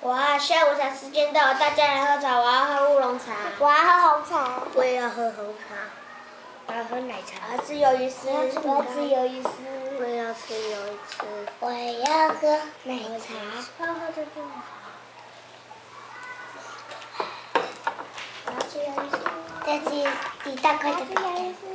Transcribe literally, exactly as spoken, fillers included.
哇，下午茶时间到了，大家来喝茶。我要喝乌龙茶。 我要喝红茶。 我也要喝红茶。我要喝奶茶。我要吃鱿鱼丝。 我要吃鱿鱼丝。 我也要吃鱿鱼丝。 我要喝奶茶。 我要喝这个。我要吃鱿鱼丝。 这是几大块的奶茶。